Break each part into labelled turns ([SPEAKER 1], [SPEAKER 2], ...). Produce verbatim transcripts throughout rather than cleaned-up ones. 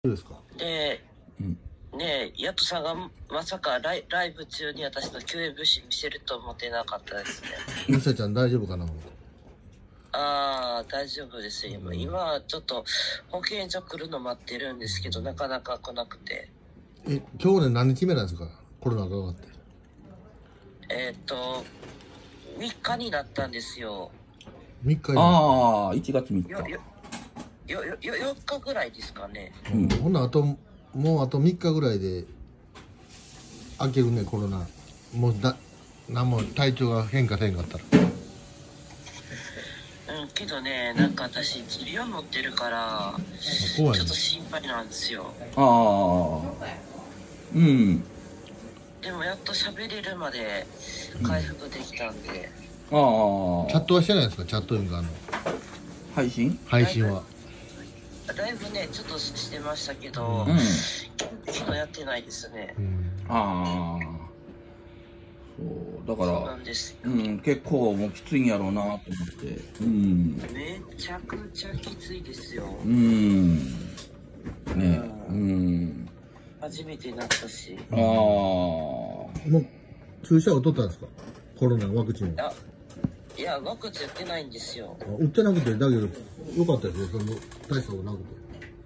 [SPEAKER 1] そうですか。
[SPEAKER 2] で、
[SPEAKER 1] うん、
[SPEAKER 2] ねえ、ヤトさんがまさかライライブ中に私の救援物資見せると思ってなかったですね。
[SPEAKER 1] ミサちゃん大丈夫かな。
[SPEAKER 2] ああ、大丈夫ですよ。
[SPEAKER 1] うん、
[SPEAKER 2] 今はちょっと保健所来るの待ってるんですけど、なかなか来なくて。
[SPEAKER 1] え、今日ね何日目なんですか。コロナがかかって。
[SPEAKER 2] えー、っと、みっかになったんですよ。
[SPEAKER 1] みっかに。
[SPEAKER 3] ああ、いちがつみっか。
[SPEAKER 2] よ、よ、よ、よ、よ、よっかぐらいですかね。
[SPEAKER 1] うん、ほんなあと、もうあとみっかぐらいで、開けるね、コロナ。もうだ、なんも体調が変化せんかったら。
[SPEAKER 2] うん、けどね、なんか私、持病持ってるから、
[SPEAKER 1] 怖いね
[SPEAKER 2] ちょっと心配なんですよ。
[SPEAKER 3] ああ、うん。
[SPEAKER 2] でもやっと喋れるまで回復できたんで。
[SPEAKER 3] ああ。
[SPEAKER 1] チャットはしてないですか、チャットいうか、あの、
[SPEAKER 3] 配信
[SPEAKER 1] 配信は。
[SPEAKER 2] だいぶね、ちょっとしてましたけど、
[SPEAKER 3] うん。
[SPEAKER 2] 昨日やってないですね。
[SPEAKER 1] うん、
[SPEAKER 3] ああ。そう、だか
[SPEAKER 2] そうな
[SPEAKER 3] ら、
[SPEAKER 2] んですよ。
[SPEAKER 3] うん、結構もうきついんやろうなと思って。うん。
[SPEAKER 2] めちゃくちゃきついですよ。
[SPEAKER 3] うん。ねえ。うん。
[SPEAKER 2] 初めてなったし。
[SPEAKER 3] ああ。
[SPEAKER 1] もう注射を取ったんですか、コロナのワクチンを。
[SPEAKER 2] あ、いや、ワクチン打ってないんですよ。
[SPEAKER 1] 打ってなくて、だけど、よかったですよ、その、大したことなくて。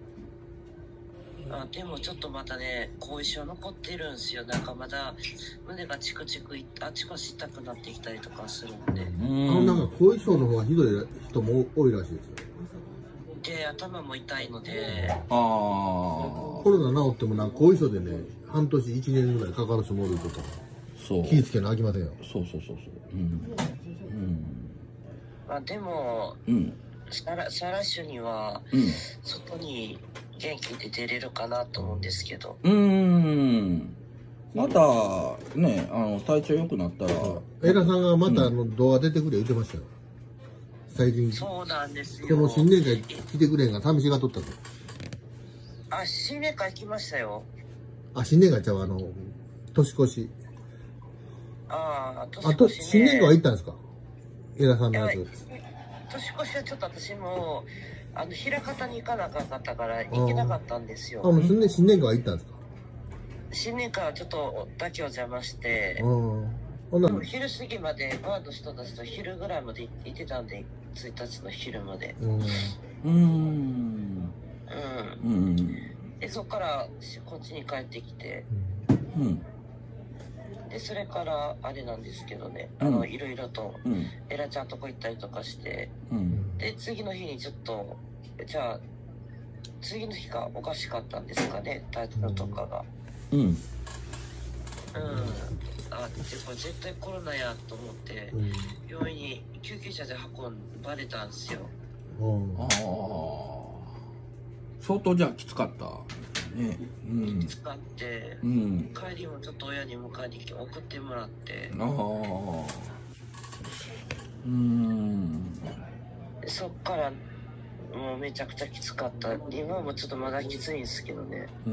[SPEAKER 2] あ、でもちょっとまたね、後遺症残ってるんですよ。なんかまだ胸がチクチクい、あちこち痛くなってきたりとかするんで。
[SPEAKER 3] う
[SPEAKER 1] あの、
[SPEAKER 3] ん。
[SPEAKER 1] なんか後遺症の方がひどい人も多いらしいですよ。
[SPEAKER 2] で、頭も痛いので、
[SPEAKER 3] ああ。
[SPEAKER 1] コロナ治ってもなんか後遺症でね、半年いちねんぐらいかかる人もおるとか、
[SPEAKER 3] そう。
[SPEAKER 1] 気ぃつけなあきませんよ。
[SPEAKER 3] そうそうそうそう。うん。
[SPEAKER 2] まあでも、
[SPEAKER 3] うん。うん。
[SPEAKER 2] 再来再来週には、
[SPEAKER 3] うん。
[SPEAKER 2] 外に元気で出れるかなと思うんですけど。
[SPEAKER 3] うーん。また、ね、あの、体調良くなったら。
[SPEAKER 1] エラさんがまたあの動画出てくれ言ってましたよ。最近、
[SPEAKER 2] そうなんですよ。
[SPEAKER 1] この新年会来てくれんが寂しがっとったと。
[SPEAKER 2] あ、新年会来ましたよ。
[SPEAKER 1] あ、新年会ちゃう、あの、年越し。
[SPEAKER 2] ああ、年
[SPEAKER 1] あと、
[SPEAKER 2] 越しね。
[SPEAKER 1] 新年会は行ったんですか、エラさんのやつ。
[SPEAKER 2] いや年越しはちょっと私も、あの、枚方に行かなかったから行けなかったんです
[SPEAKER 1] あ、
[SPEAKER 2] よ。
[SPEAKER 1] もう新年、新年会は行ったんですか。
[SPEAKER 2] 新年会はちょっとだけお邪魔して、
[SPEAKER 1] うん。ほんなら、
[SPEAKER 2] 昼過ぎまでバーの人たちと昼ぐらいまで行ってたんで、ついたちの昼まで。
[SPEAKER 1] うん。
[SPEAKER 3] うーん。
[SPEAKER 2] うん。
[SPEAKER 3] うん。
[SPEAKER 2] で、そこからこっちに帰ってきて、
[SPEAKER 3] うん。
[SPEAKER 2] で、それからあれなんですけどね、
[SPEAKER 3] うん
[SPEAKER 2] あの、いろいろと、
[SPEAKER 3] うん。
[SPEAKER 2] エラちゃんとこ行ったりとかして、
[SPEAKER 3] うん。
[SPEAKER 2] で、次の日にちょっと、じゃあ、次の日がおかしかったんですかね、体調とかが。
[SPEAKER 3] うん。
[SPEAKER 2] うん。あ、で、これ絶対コロナやと思って、
[SPEAKER 1] うん。
[SPEAKER 2] 病院に救急車で運ばれたんですよ。
[SPEAKER 1] うん。
[SPEAKER 3] ああ。相当じゃあきつかった。ね。うん。
[SPEAKER 2] 使って、
[SPEAKER 3] うん。
[SPEAKER 2] 帰りもちょっと親に迎えに来て送ってもらって、
[SPEAKER 3] ああ。うん。
[SPEAKER 2] でそっからもうめちゃくちゃきつかった。今もちょっとまだきついんですけどね。
[SPEAKER 3] うん。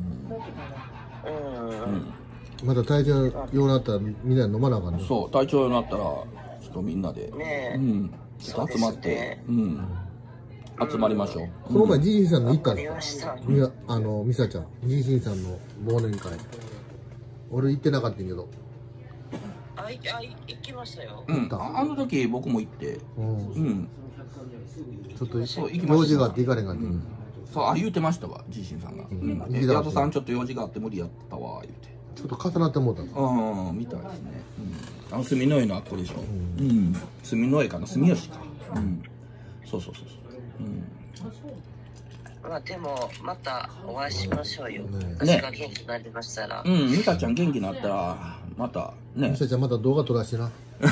[SPEAKER 2] うん。
[SPEAKER 3] うん。
[SPEAKER 1] また体調ようなったらみんなで飲まなあかんね。
[SPEAKER 3] そう、体調良くなったら、ちょっとみんなで。
[SPEAKER 2] ねえ。
[SPEAKER 3] うん。ちょっと集まって、うん。集まりましょう。
[SPEAKER 1] この前、じいじいさんの行った
[SPEAKER 2] わか
[SPEAKER 1] んですか。
[SPEAKER 2] りました。
[SPEAKER 1] みや、あの、ミサちゃん、じいじいさんの忘年会。俺行ってなかったんやけど。
[SPEAKER 2] あ、いあい行きましたよ。
[SPEAKER 3] うん。ああの時僕も行って、
[SPEAKER 1] うん
[SPEAKER 3] う。ん。
[SPEAKER 1] ちょっと
[SPEAKER 3] そう行きました
[SPEAKER 1] 用事があって行かれんかった。
[SPEAKER 3] うんそう、あ、言うてましたわ、じいしんさんが。
[SPEAKER 1] ん
[SPEAKER 3] うん。え、ヤトさんちょっと用事があって無理やったわ、言うて。
[SPEAKER 1] ちょっと重なってもうたんです。
[SPEAKER 3] うん、みたいですね。うん。あの、住の江のあっこでしょ。うん。住の江かな、住吉か。うん。そうそうそうそう。うん。
[SPEAKER 2] まあでも、またお会いしましょうよ。
[SPEAKER 1] ね
[SPEAKER 2] 私が元気になりましたら。
[SPEAKER 3] うん、ミサちゃん元気になったら、また、ね
[SPEAKER 1] ミ。サちゃんまた動画撮らしてな。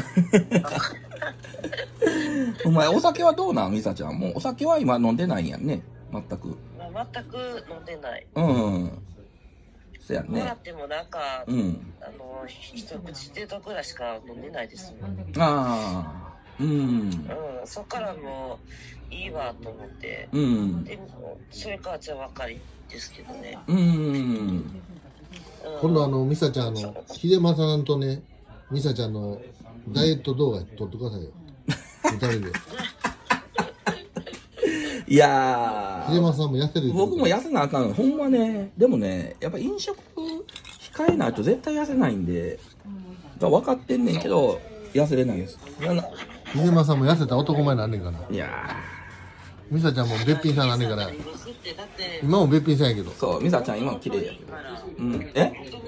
[SPEAKER 3] お前、お酒はどうなんミサちゃん。もうお酒は今飲んでないんやんね。全く。
[SPEAKER 2] まあ、全く飲んでない。
[SPEAKER 3] うん。そやね。
[SPEAKER 2] もらってもなんか、
[SPEAKER 3] うん。
[SPEAKER 2] あの、一口程度ぐらいしか飲んでないですもん。
[SPEAKER 3] ああ。うん。
[SPEAKER 2] うん、そっからもういいわと思って。
[SPEAKER 3] うん。
[SPEAKER 2] でも、それからじゃあ分かりですけどね。
[SPEAKER 3] うん。
[SPEAKER 2] うん
[SPEAKER 1] 今度あの、ミサちゃん、あの、秀正さんとね、ミサちゃんのダイエット動画撮ってくださいよ。二人で。
[SPEAKER 3] いや
[SPEAKER 1] 秀松さんも痩せる。
[SPEAKER 3] 僕も痩せなあかん。ほんまね。でもね、やっぱ飲食控えないと絶対痩せないんで、だから分かってんねんけど、痩せれないです。
[SPEAKER 1] 秀松さんも痩せた男前なんねんから。
[SPEAKER 3] いや
[SPEAKER 1] ー。ミサちゃんもべっぴんさんなんねんから。今もべっぴんさんやけど。
[SPEAKER 3] そう、ミサちゃん今も綺麗やけど。うん。え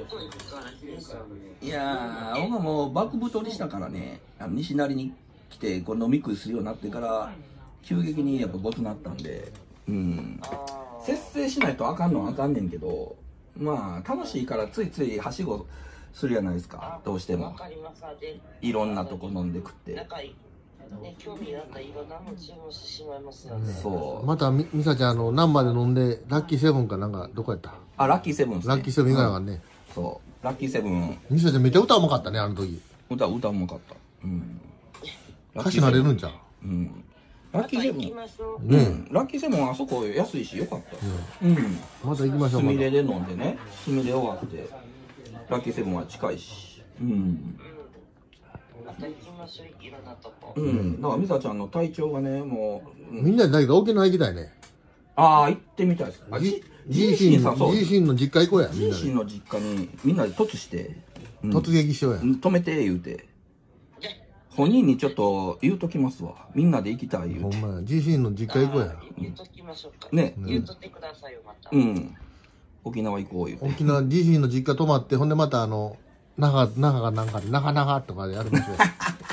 [SPEAKER 3] いやー、僕はもう爆太りしたからね、あの西成に来てこう飲み食いするようになってから急激にやっぱごつなったんで、うん、節制しないとあかんのはあかんねんけど、まあ楽しいからついついはしごするじゃないですか、どうしてもいろんなとこ飲んで食って。
[SPEAKER 2] ね、興味があったらいろんなもの注文してしまいますよね。
[SPEAKER 3] そう
[SPEAKER 1] またみミサちゃんあの難波で飲んでラッキーセブンかなんかどこやった？
[SPEAKER 3] あ、ラッキーセブンですね。
[SPEAKER 1] ラッキーセブン以外はね、うん、
[SPEAKER 3] そうラッキーセブン。
[SPEAKER 1] ミサちゃんめっちゃ歌うまかったね、あの時。
[SPEAKER 3] 歌歌うまかった。うん。
[SPEAKER 1] 歌詞なれるんじゃん。
[SPEAKER 3] うん。ラッキーセブン。ね、
[SPEAKER 1] うん、
[SPEAKER 3] ラッキーセブンはあそこ安いしよかった。うん。うん、
[SPEAKER 1] また行きましょう。
[SPEAKER 3] すみれで飲んでね、すみれ終わってラッキーセブンは近いし。うん。
[SPEAKER 2] また行きましょう、いろんなとこ。
[SPEAKER 3] うん。だからミサちゃんの体調がね、もう、
[SPEAKER 1] うん、みんなでだけど沖縄行きたいね。
[SPEAKER 3] ああ、行ってみたいです。あ、
[SPEAKER 1] ジーシーさん、ジーシーの実家行こうや。
[SPEAKER 3] ジーシーの実家にみんなで突して、
[SPEAKER 1] うん、突撃しようや。
[SPEAKER 3] 止めて言うて。本人にちょっと言うときますわ。みんなで行きたい言うて。
[SPEAKER 1] ほんまや。ジーシーの実家行こうや。
[SPEAKER 2] 言うときましょうか。
[SPEAKER 3] ね。
[SPEAKER 2] 言うとってくださいよ、また。
[SPEAKER 3] うん。沖縄行こう言うて。
[SPEAKER 1] 沖縄 ジーシー の実家泊まって、ほんでまたあの、那覇、那覇がなんかで、那覇那覇とかでやるんですよ。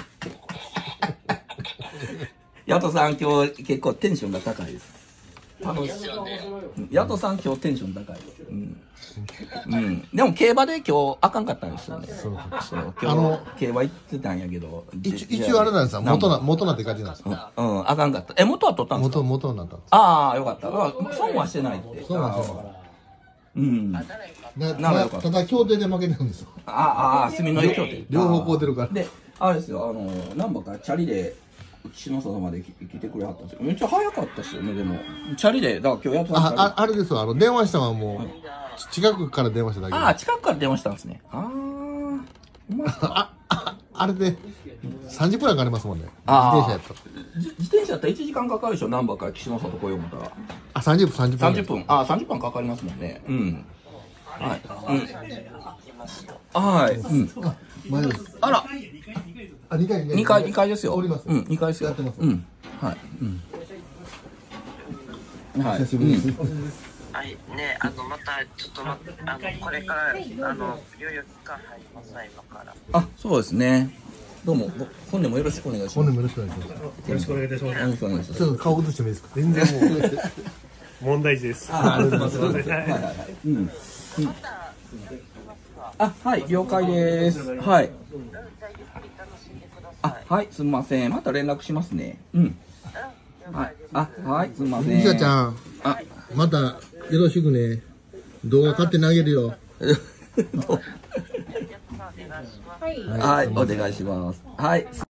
[SPEAKER 3] ヤトさん今日結構テンションが高いです。楽しい。ヤトさん今日テンション高いです。うん。うん。でも競馬で今日あかんかったんですよね。そう。そう今日あの競馬行ってたんやけど。
[SPEAKER 1] 一一応あれなんですよ。元な、元なって感じなんですか。
[SPEAKER 3] うん、うん、あかんかった。え、元は取ったんですか？元、
[SPEAKER 1] 元になったんです。
[SPEAKER 3] ああ、よかった。損はしてないって。
[SPEAKER 1] 損はしてない。
[SPEAKER 3] うん。
[SPEAKER 1] ただ協定で負けてるんですよ。
[SPEAKER 3] ああ、住の井協定。
[SPEAKER 1] 両方買うてるから。
[SPEAKER 3] で、あれですよ、あの、難波からチャリで、篠里まで来てくれはったんですよ。めっちゃ早かったですよね、でも。チャリで、だから今日やって
[SPEAKER 1] た。あ、あれですよ、あの、電話したのはもう、近くから電話しただけ。
[SPEAKER 3] ああ、近くから電話したんですね。あ
[SPEAKER 1] あ。あ、あれで、さんじゅっぷんかかりますもんね。
[SPEAKER 3] 自
[SPEAKER 1] 転車やったら。
[SPEAKER 3] 自転車やったらいちじかんかかるでしょ、難波から篠里来よう思ったら。
[SPEAKER 1] あ、さんじゅっぷん、さんじゅっぷん。
[SPEAKER 3] さんじゅっぷん。ああ、さんじゅっぷんかかりますもんね。うん。はい。うん。はい。うん。
[SPEAKER 1] あ、前です。
[SPEAKER 3] あら。
[SPEAKER 1] あ、にかい、
[SPEAKER 3] にかい、にかいですよ。
[SPEAKER 1] おります。
[SPEAKER 3] うん、にかいですよ。
[SPEAKER 1] やってます。
[SPEAKER 3] うん。はい。うん。はい。
[SPEAKER 1] 久しぶりです。
[SPEAKER 2] はい、ね、あの、また、ちょっとま、あの、これから、あの、療養期間入ります、今から。
[SPEAKER 3] あ、そうですね。どうも、本年もよろしくお願いします。
[SPEAKER 1] 本年もよろしくお願いします。
[SPEAKER 4] よろしくお願いいたします。よろしくお願いします。
[SPEAKER 1] ちょっと顔映してもいいですか？
[SPEAKER 4] 全然もう。問題児です。
[SPEAKER 3] あ、ありがとうございます。はいはいはい。うん。あ、はい、了解です。はい。あ、はい、すみません。また連絡しますね。うん。はい。あ、はい、すみません。
[SPEAKER 1] ミサちゃん。あ、またよろしくね。動画勝手にあげるよ。
[SPEAKER 3] はい、お願いします。はい。